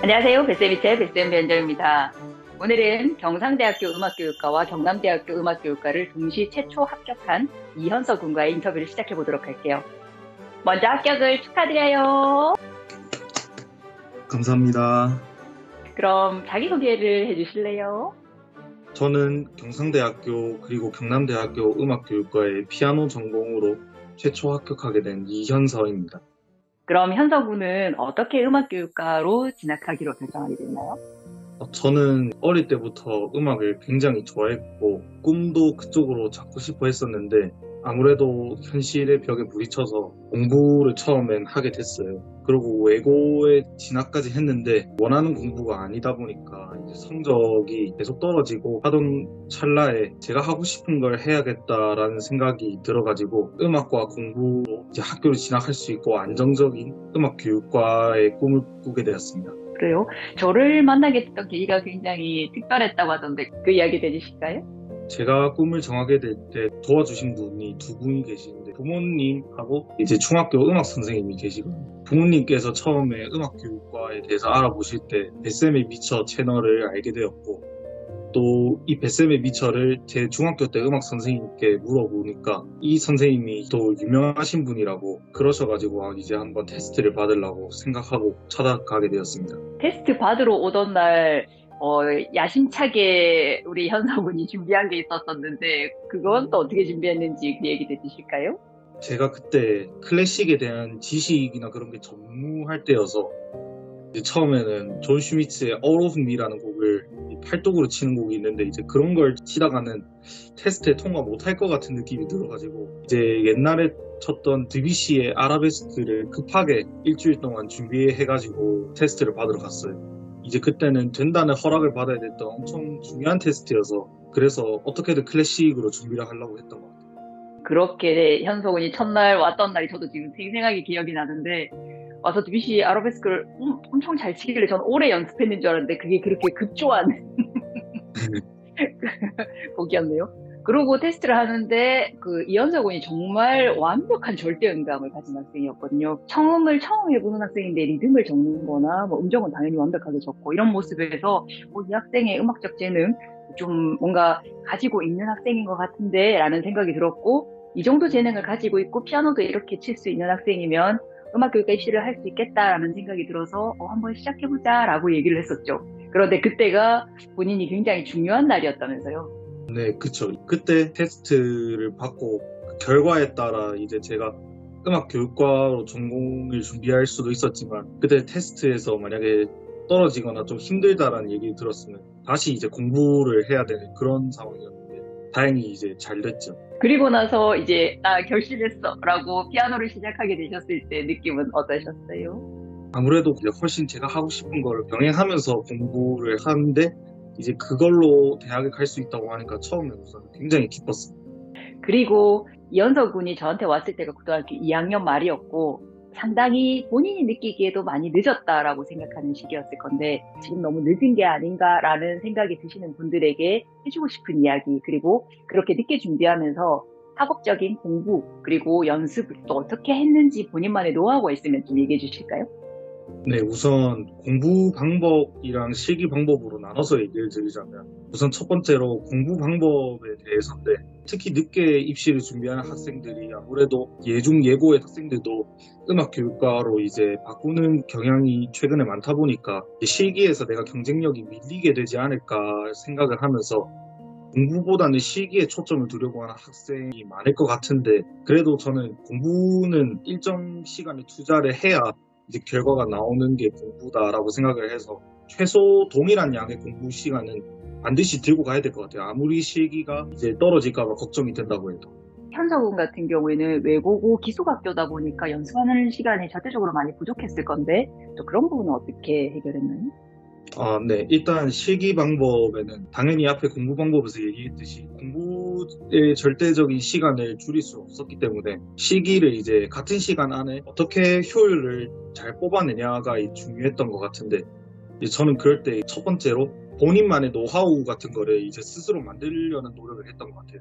안녕하세요. 뱃쌤이체 뱃쌤 변정입니다. 오늘은 경상대학교 음악교육과와 경남대학교 음악교육과를 동시 최초 합격한 이현서 군과의 인터뷰를 시작해 보도록 할게요. 먼저 합격을 축하드려요. 감사합니다. 그럼 자기소개를 해주실래요? 저는 경상대학교 그리고 경남대학교 음악교육과의 피아노 전공으로 최초 합격하게 된 이현서입니다. 그럼 현서 군은 어떻게 음악교육과로 진학하기로 결정하게 됐나요? 저는 어릴 때부터 음악을 굉장히 좋아했고 꿈도 그쪽으로 잡고 싶어 했었는데 아무래도 현실의 벽에 부딪혀서 공부를 처음엔 하게 됐어요. 그리고 외고에 진학까지 했는데 원하는 공부가 아니다 보니까 이제 성적이 계속 떨어지고 하던 찰나에 제가 하고 싶은 걸 해야겠다라는 생각이 들어가지고 음악과 공부로 이제 학교를 진학할 수 있고 안정적인 음악 교육과의 꿈을 꾸게 되었습니다. 그래요? 저를 만나게 됐던 계기가 굉장히 특별했다고 하던데 그 이야기 해주실까요? 제가 꿈을 정하게 될 때 도와주신 분이 두 분이 계시는데 부모님하고 이제 중학교 음악 선생님이 계시거든요. 부모님께서 처음에 음악 교육과에 대해서 알아보실 때 뱃쌤의 미처 채널을 알게 되었고 또 이 뱃쌤의 미처를 제 중학교 때 음악 선생님께 물어보니까 이 선생님이 또 유명하신 분이라고 그러셔가지고 이제 한번 테스트를 받으려고 생각하고 찾아가게 되었습니다. 테스트 받으러 오던 날, 야심차게 우리 현서분이 준비한 게 있었었는데, 그건 또 어떻게 준비했는지 그 얘기 해주실까요? 제가 그때 클래식에 대한 지식이나 그런 게 전무할 때여서 이제 처음에는 존 슈미츠의 All of Me라는 곡을 팔뚝으로 치는 곡이 있는데 이제 그런 걸 치다가는 테스트에 통과 못할 것 같은 느낌이 들어가지고 이제 옛날에 쳤던 드뷔시의 아라베스크를 급하게 일주일 동안 준비해가지고 테스트를 받으러 갔어요. 이제 그때는 된다는 허락을 받아야 됐던 엄청 중요한 테스트여서 그래서 어떻게든 클래식으로 준비를 하려고 했던 것 같아요. 그렇게 현서군이 첫날 왔던 날이 저도 지금 생생하게 기억이 나는데, 와서 드뷔시 아라베스크를 엄청 잘 치길래 저는 오래 연습했는 줄 알았는데, 그게 그렇게 급조한 곡이었네요. 그리고 테스트를 하는데 그 이현서 군이 정말 완벽한 절대 음감을 가진 학생이었거든요. 처음 해보는 학생인데 리듬을 적는 거나 뭐 음정은 당연히 완벽하게 적고 이런 모습에서 이 학생의 음악적 재능 좀 뭔가 가지고 있는 학생인 것 같은데 라는 생각이 들었고 이 정도 재능을 가지고 있고 피아노도 이렇게 칠 수 있는 학생이면 음악교육과 입시를 할 수 있겠다라는 생각이 들어서 한번 시작해보자 라고 얘기를 했었죠. 그런데 그때가 본인이 굉장히 중요한 날이었다면서요. 네, 그쵸. 그때 테스트를 받고 그 결과에 따라 이제 제가 음악 교육과로 전공을 준비할 수도 있었지만 그때 테스트에서 만약에 떨어지거나 좀 힘들다라는 얘기를 들었으면 다시 이제 공부를 해야 되는 그런 상황이었는데 다행히 이제 잘 됐죠. 그리고 나서 이제 나 결심했어 라고 피아노를 시작하게 되셨을 때 느낌은 어떠셨어요? 아무래도 이제 훨씬 제가 하고 싶은 거를 병행하면서 공부를 하는데 이제 그걸로 대학에 갈 수 있다고 하니까 처음에 우선 굉장히 기뻤어요. 그리고 이현석 군이 저한테 왔을 때가 고등학교 2학년 말이었고 상당히 본인이 느끼기에도 많이 늦었다라고 생각하는 시기였을 건데 지금 너무 늦은 게 아닌가라는 생각이 드시는 분들에게 해주고 싶은 이야기 그리고 그렇게 늦게 준비하면서 학업적인 공부 그리고 연습을 또 어떻게 했는지 본인만의 노하우가 있으면 좀 얘기해 주실까요? 네, 우선 공부 방법이랑 실기 방법으로 나눠서 얘기를 드리자면 우선 첫 번째로 공부 방법에 대해서인데 특히 늦게 입시를 준비하는 학생들이 아무래도 예중 예고의 학생들도 음악교육과로 이제 바꾸는 경향이 최근에 많다 보니까 실기에서 내가 경쟁력이 밀리게 되지 않을까 생각을 하면서 공부보다는 실기에 초점을 두려고 하는 학생이 많을 것 같은데 그래도 저는 공부는 일정 시간에 투자를 해야 이제 결과가 나오는 게 공부다라고 생각을 해서 최소 동일한 양의 공부 시간은 반드시 들고 가야 될 것 같아요. 아무리 실기가 이제 떨어질까 봐 걱정이 된다고 해도. 현석군 같은 경우에는 외고고 기숙학교다 보니까 연습하는 시간이 절대적으로 많이 부족했을 건데 또 그런 부분은 어떻게 해결했나요? 네. 일단 실기 방법에는 당연히 앞에 공부 방법에서 얘기했듯이 공부의 절대적인 시간을 줄일 수 없었기 때문에 실기를 이제 같은 시간 안에 어떻게 효율을 잘 뽑아내냐가 중요했던 것 같은데 이제 저는 그럴 때 첫 번째로 본인만의 노하우 같은 거를 이제 스스로 만들려는 노력을 했던 것 같아요.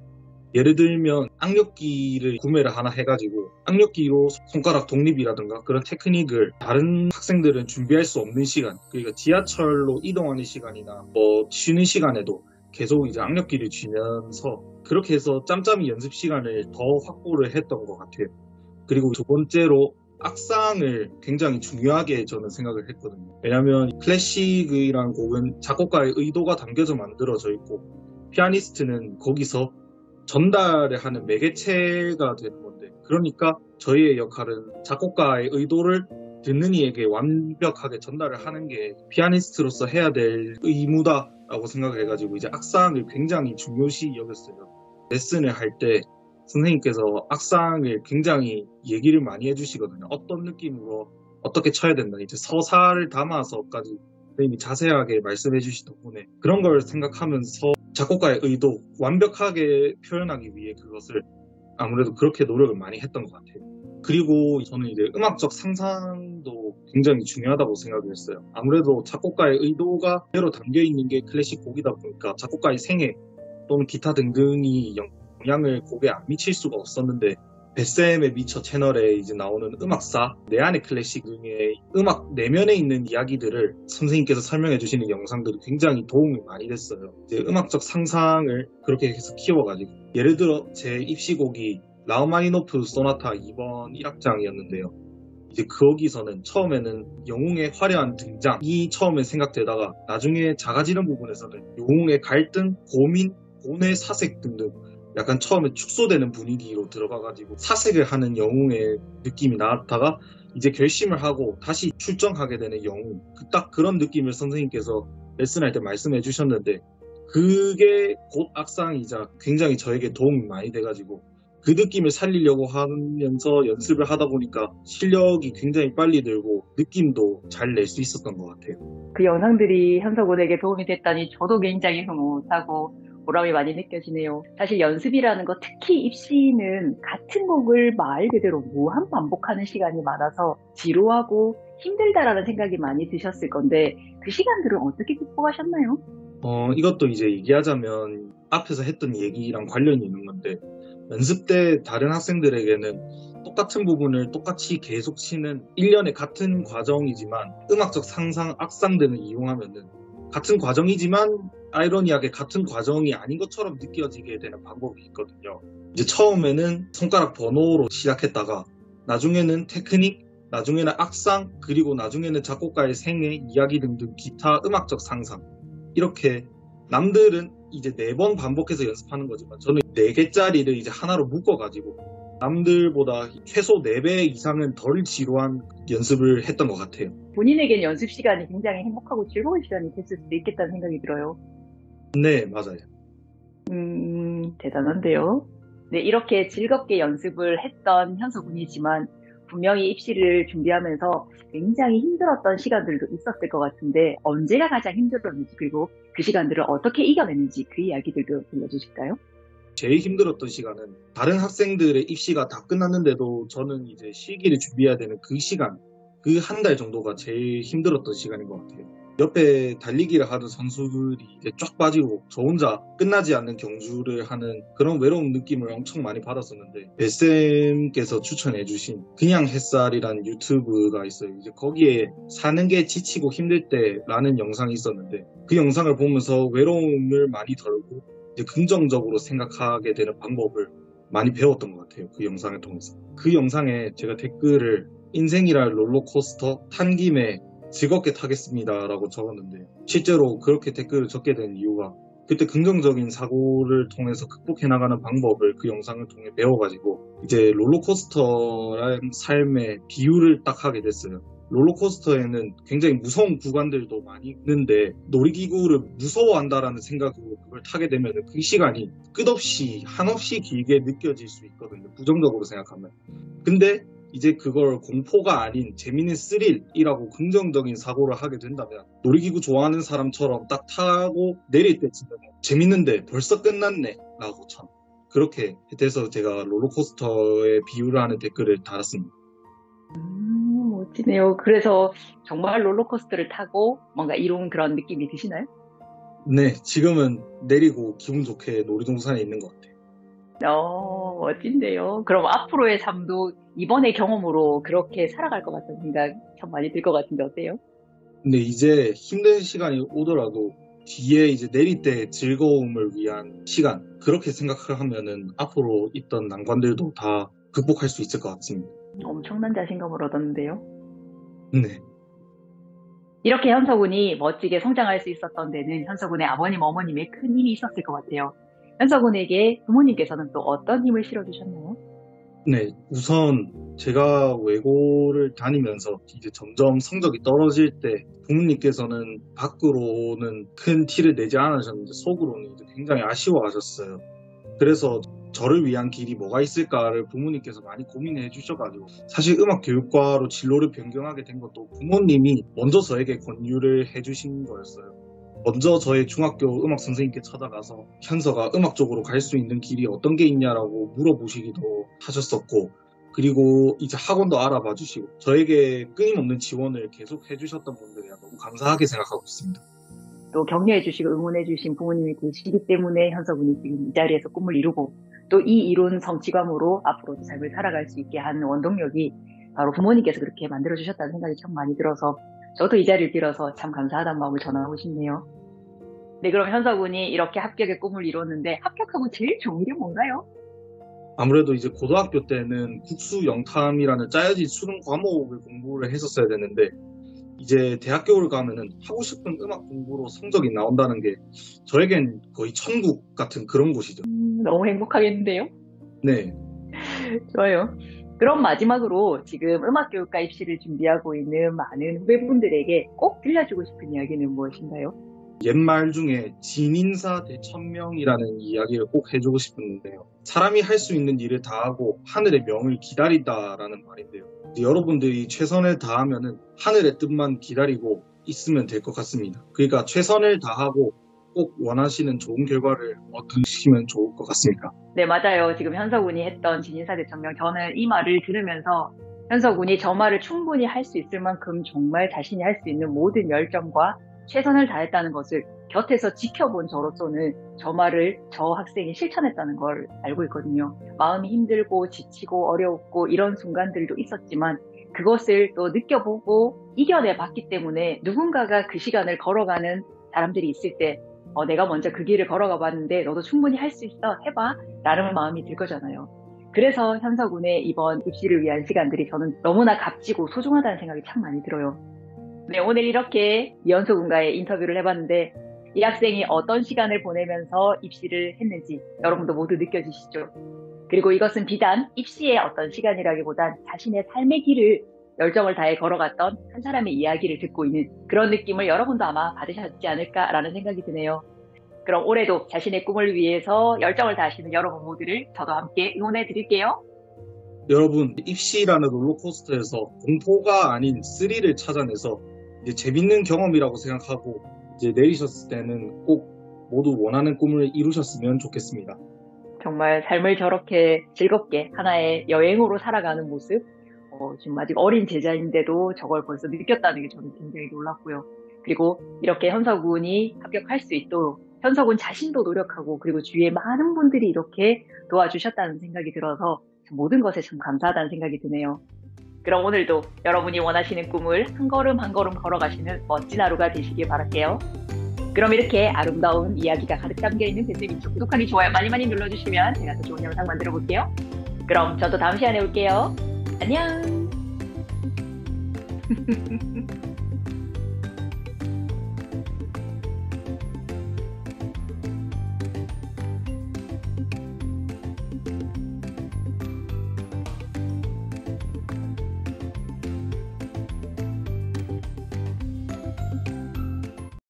예를 들면 악력기를 구매를 하나 해가지고 악력기로 손가락 독립이라든가 그런 테크닉을 다른 학생들은 준비할 수 없는 시간, 그러니까 지하철로 이동하는 시간이나 뭐 쉬는 시간에도 계속 이제 악력기를 쥐면서 그렇게 해서 짬짬이 연습 시간을 더 확보를 했던 것 같아요. 그리고 두 번째로 악상을 굉장히 중요하게 저는 생각을 했거든요. 왜냐하면 클래식이라는 곡은 작곡가의 의도가 담겨져 만들어져 있고 피아니스트는 거기서 전달을 하는 매개체가 되는 건데, 그러니까 저희의 역할은 작곡가의 의도를 듣는 이에게 완벽하게 전달을 하는 게 피아니스트로서 해야 될 의무다라고 생각을 해가지고 이제 악상을 굉장히 중요시 여겼어요. 레슨을 할 때 선생님께서 악상을 굉장히 얘기를 많이 해주시거든요. 어떤 느낌으로 어떻게 쳐야 된다, 이제 서사를 담아서까지 선생님이 자세하게 말씀해 주신 덕분에 그런 걸 생각하면서 작곡가의 의도 완벽하게 표현하기 위해 그것을 아무래도 그렇게 노력을 많이 했던 것 같아요. 그리고 저는 이제 음악적 상상도 굉장히 중요하다고 생각을 했어요. 아무래도 작곡가의 의도가 그대로 담겨 있는 게 클래식 곡이다 보니까 작곡가의 생애 또는 기타 등등이 영향을 곡에 안 미칠 수가 없었는데, 베쌤의 미처 채널에 이제 나오는 음악사, 내 안의 클래식 등의 음악 내면에 있는 이야기들을 선생님께서 설명해 주시는 영상들이 굉장히 도움이 많이 됐어요. 이제 음악적 상상을 그렇게 해서 키워가지고, 예를 들어 제 입시곡이 라흐마니노프 소나타 2번 1악장이었는데요. 이제 거기서는 처음에는 영웅의 화려한 등장이 처음에 생각되다가 나중에 작아지는 부분에서는 영웅의 갈등, 고민, 고뇌, 사색 등등 약간 처음에 축소되는 분위기로 들어가가지고 사색을 하는 영웅의 느낌이 나왔다가 이제 결심을 하고 다시 출정하게 되는 영웅, 딱 그런 느낌을 선생님께서 레슨할 때 말씀해 주셨는데, 그게 곧 악상이자 굉장히 저에게 도움이 많이 돼가지고 그 느낌을 살리려고 하면서 연습을 하다 보니까 실력이 굉장히 빨리 늘고 느낌도 잘 낼 수 있었던 것 같아요. 그 영상들이 현석군에게 도움이 됐다니 저도 굉장히 흐뭇하고 보람이 많이 느껴지네요. 사실 연습이라는 거, 특히 입시는 같은 곡을 말 그대로 무한 반복하는 시간이 많아서 지루하고 힘들다라는 생각이 많이 드셨을 건데 그 시간들은 어떻게 극복하셨나요? 이것도 이제 얘기하자면 앞에서 했던 얘기랑 관련이 있는 건데, 연습 때 다른 학생들에게는 똑같은 부분을 똑같이 계속 치는 일련의 같은 과정이지만 음악적 상상, 악상들을 이용하면은 같은 과정이지만 아이러니하게 같은 과정이 아닌 것처럼 느껴지게 되는 방법이 있거든요. 이제 처음에는 손가락 번호로 시작했다가 나중에는 테크닉, 나중에는 악상, 그리고 나중에는 작곡가의 생애, 이야기 등등 기타 음악적 상상, 이렇게 남들은 이제 4번 반복해서 연습하는 거지만 저는 4개짜리를 이제 하나로 묶어가지고 남들보다 최소 4배 이상은 덜 지루한 연습을 했던 것 같아요. 본인에겐 연습 시간이 굉장히 행복하고 즐거운 시간이 됐을 수도 있겠다는 생각이 들어요. 네, 맞아요. 대단한데요. 네, 이렇게 즐겁게 연습을 했던 현석군이지만 분명히 입시를 준비하면서 굉장히 힘들었던 시간들도 있었을 것 같은데 언제가 가장 힘들었는지, 그리고 그 시간들을 어떻게 이겨냈는지 그 이야기들도 들려주실까요? 제일 힘들었던 시간은 다른 학생들의 입시가 다 끝났는데도 저는 이제 실기를 준비해야 되는 그 시간, 그 한 달 정도가 제일 힘들었던 시간인 것 같아요. 옆에 달리기를 하는 선수들이 이제 쫙 빠지고 저 혼자 끝나지 않는 경주를 하는 그런 외로운 느낌을 엄청 많이 받았었는데, 뱃쌤께서 추천해주신 그냥 햇살이라는 유튜브가 있어요. 이제 거기에 사는 게 지치고 힘들 때라는 영상이 있었는데, 그 영상을 보면서 외로움을 많이 덜고 이제 긍정적으로 생각하게 되는 방법을 많이 배웠던 것 같아요. 그 영상을 통해서. 그 영상에 제가 댓글을 인생이란 롤러코스터 탄 김에 즐겁게 타겠습니다 라고 적었는데, 실제로 그렇게 댓글을 적게 된 이유가 그때 긍정적인 사고를 통해서 극복해 나가는 방법을 그 영상을 통해 배워가지고 이제 롤러코스터라는 삶의 비유를 딱 하게 됐어요. 롤러코스터에는 굉장히 무서운 구간들도 많이 있는데 놀이기구를 무서워한다라는 생각으로 그걸 타게 되면 그 시간이 끝없이 한없이 길게 느껴질 수 있거든요. 부정적으로 생각하면. 근데 이제 그걸 공포가 아닌 재밌는 스릴이라고 긍정적인 사고를 하게 된다면 놀이기구 좋아하는 사람처럼 딱 타고 내릴 때쯤은 재밌는데 벌써 끝났네 라고 참 그렇게 돼서 제가 롤러코스터에 비유를 하는 댓글을 달았습니다. 멋지네요. 그래서 정말 롤러코스터를 타고 뭔가 이룬 그런 느낌이 드시나요? 네, 지금은 내리고 기분 좋게 놀이동산에 있는 것 같아요. 멋진데요. 그럼 앞으로의 삶도 이번의 경험으로 그렇게 살아갈 것 같다는 생각 참 많이 들 것 같은데 어때요? 근데 이제 힘든 시간이 오더라도 뒤에 이제 내릴 때 즐거움을 위한 시간, 그렇게 생각을 하면은 앞으로 있던 난관들도 다 극복할 수 있을 것 같습니다. 엄청난 자신감을 얻었는데요. 네. 이렇게 현석군이 멋지게 성장할 수 있었던 데는 현석군의 아버님, 어머님의 큰 힘이 있었을 것 같아요. 현석군에게 부모님께서는 또 어떤 힘을 실어주셨나요? 네, 우선 제가 외고를 다니면서 이제 점점 성적이 떨어질 때 부모님께서는 밖으로는 큰 티를 내지 않으셨는데 속으로는 이제 굉장히 아쉬워하셨어요. 그래서 저를 위한 길이 뭐가 있을까를 부모님께서 많이 고민해 주셔가지고 사실 음악교육과로 진로를 변경하게 된 것도 부모님이 먼저 저에게 권유를 해주신 거였어요. 먼저 저의 중학교 음악 선생님께 찾아가서 현서가 음악 쪽으로 갈 수 있는 길이 어떤 게 있냐라고 물어보시기도 하셨었고, 그리고 이제 학원도 알아봐 주시고 저에게 끊임없는 지원을 계속 해주셨던 분들이야 너무 감사하게 생각하고 있습니다. 또 격려해주시고 응원해주신 부모님이 계시기 때문에 현석군이 지금 이 자리에서 꿈을 이루고 또 이 이룬 성취감으로 앞으로도 삶을 살아갈 수 있게 하는 원동력이 바로 부모님께서 그렇게 만들어주셨다는 생각이 참 많이 들어서 저도 이 자리를 빌어서 참 감사하다는 마음을 전하고 싶네요. 네, 그럼 현석군이 이렇게 합격의 꿈을 이뤘는데 합격하고 제일 좋은 게 뭔가요? 아무래도 이제 고등학교 때는 국수 영탐이라는 짜여진 수능 과목을 공부를 했었어야 되는데 이제 대학교를 가면은 하고 싶은 음악 공부로 성적이 나온다는 게 저에겐 거의 천국 같은 그런 곳이죠. 너무 행복하겠는데요? 네. 좋아요. 그럼 마지막으로 지금 음악교육과 입시를 준비하고 있는 많은 후배분들에게 꼭 들려주고 싶은 이야기는 무엇인가요? 옛말 중에 진인사 대천명이라는 이야기를 꼭 해주고 싶은데요. 사람이 할 수 있는 일을 다하고 하늘의 명을 기다린다라는 말인데요. 여러분들이 최선을 다하면은 하늘의 뜻만 기다리고 있으면 될 것 같습니다. 그러니까 최선을 다하고 꼭 원하시는 좋은 결과를 얻으시면 좋을 것 같습니다. 네, 맞아요. 지금 현석군이 했던 진인사 대천명, 저는 이 말을 들으면서 현석군이 저 말을 충분히 할 수 있을 만큼 정말 자신이 할 수 있는 모든 열정과 최선을 다했다는 것을 곁에서 지켜본 저로서는 저 말을 저 학생이 실천했다는 걸 알고 있거든요. 마음이 힘들고 지치고 어려웠고 이런 순간들도 있었지만 그것을 또 느껴보고 이겨내 봤기 때문에 누군가가 그 시간을 걸어가는 사람들이 있을 때 내가 먼저 그 길을 걸어가 봤는데 너도 충분히 할 수 있어 해봐 라는 마음이 들 거잖아요. 그래서 현석군의 이번 입시를 위한 시간들이 저는 너무나 값지고 소중하다는 생각이 참 많이 들어요. 네, 오늘 이렇게 이현수 군과의 인터뷰를 해봤는데 이 학생이 어떤 시간을 보내면서 입시를 했는지 여러분도 모두 느껴지시죠? 그리고 이것은 비단 입시의 어떤 시간이라기보단 자신의 삶의 길을 열정을 다해 걸어갔던 한 사람의 이야기를 듣고 있는 그런 느낌을 여러분도 아마 받으셨지 않을까라는 생각이 드네요. 그럼 올해도 자신의 꿈을 위해서 열정을 다하시는 여러분 모두를 저도 함께 응원해 드릴게요. 여러분, 입시라는 롤러코스터에서 공포가 아닌 스릴을 찾아내서 이제 재밌는 경험이라고 생각하고 이제 내리셨을 때는 꼭 모두 원하는 꿈을 이루셨으면 좋겠습니다. 정말 삶을 저렇게 즐겁게 하나의 여행으로 살아가는 모습, 지금 아직 어린 제자인데도 저걸 벌써 느꼈다는 게 저는 굉장히 놀랐고요. 그리고 이렇게 현석군이 합격할 수 있도록 현석군 자신도 노력하고 그리고 주위에 많은 분들이 이렇게 도와주셨다는 생각이 들어서 모든 것에 참 감사하다는 생각이 드네요. 그럼 오늘도 여러분이 원하시는 꿈을 한 걸음 한 걸음 걸어가시는 멋진 하루가 되시길 바랄게요. 그럼 이렇게 아름다운 이야기가 가득 담겨있는 밴드민족 구독하기, 좋아요 많이 많이 눌러주시면 제가 더 좋은 영상 만들어 볼게요. 그럼 저도 다음 시간에 올게요. 안녕.